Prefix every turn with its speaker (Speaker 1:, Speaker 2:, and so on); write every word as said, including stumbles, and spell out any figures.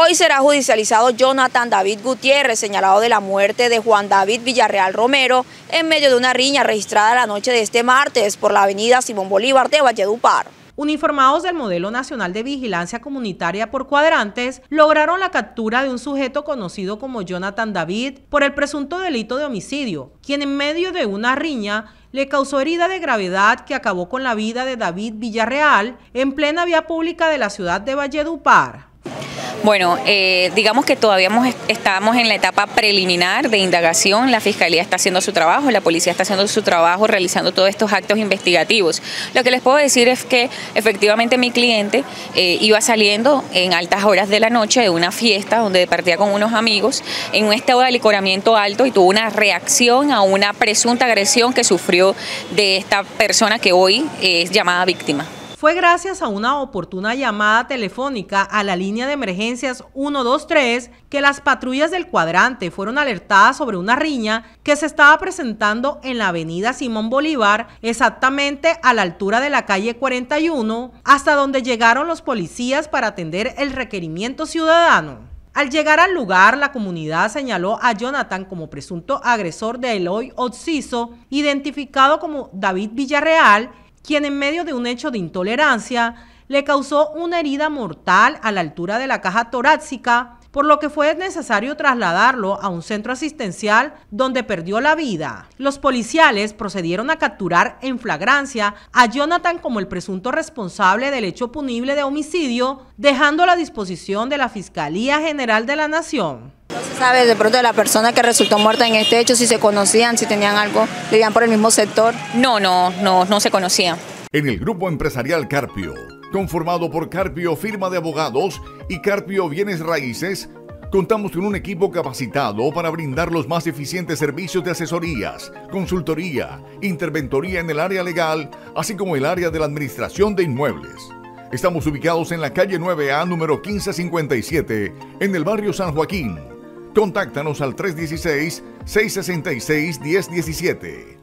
Speaker 1: Hoy será judicializado Jonathan David Gutiérrez, señalado de la muerte de Juan David Villarreal Romero en medio de una riña registrada la noche de este martes por la avenida Simón Bolívar de Valledupar.
Speaker 2: Uniformados del Modelo Nacional de Vigilancia Comunitaria por cuadrantes, lograron la captura de un sujeto conocido como Jonathan David por el presunto delito de homicidio, quien en medio de una riña le causó herida de gravedad que acabó con la vida de David Villarreal en plena vía pública de la ciudad de Valledupar.
Speaker 3: Bueno, eh, digamos que todavía estamos en la etapa preliminar de indagación. La Fiscalía está haciendo su trabajo, la policía está haciendo su trabajo, realizando todos estos actos investigativos. Lo que les puedo decir es que efectivamente mi cliente eh, iba saliendo en altas horas de la noche de una fiesta donde partía con unos amigos en un estado de alicoramiento alto y tuvo una reacción a una presunta agresión que sufrió de esta persona que hoy es llamada víctima.
Speaker 2: Fue gracias a una oportuna llamada telefónica a la línea de emergencias ciento veintitrés que las patrullas del cuadrante fueron alertadas sobre una riña que se estaba presentando en la avenida Simón Bolívar, exactamente a la altura de la calle cuarenta y uno, hasta donde llegaron los policías para atender el requerimiento ciudadano. Al llegar al lugar, la comunidad señaló a Jonathan como presunto agresor de Eloy Oxiso, identificado como David Villarreal, quien en medio de un hecho de intolerancia le causó una herida mortal a la altura de la caja torácica, por lo que fue necesario trasladarlo a un centro asistencial donde perdió la vida. Los policiales procedieron a capturar en flagrancia a Jonathan como el presunto responsable del hecho punible de homicidio, dejándolo a disposición de la Fiscalía General de la Nación.
Speaker 1: No se sabe de pronto de la persona que resultó muerta en este hecho, si se conocían, si tenían algo, vivían por el mismo sector.
Speaker 3: No, no, no, no se conocía.
Speaker 4: En el grupo empresarial Carpio, conformado por Carpio Firma de Abogados y Carpio Bienes Raíces, contamos con un equipo capacitado para brindar los más eficientes servicios de asesorías, consultoría, interventoría en el área legal, así como el área de la administración de inmuebles. Estamos ubicados en la calle nueve A, número quince cincuenta y siete, en el barrio San Joaquín. Contáctanos al tres uno seis, seis seis seis, uno cero uno siete.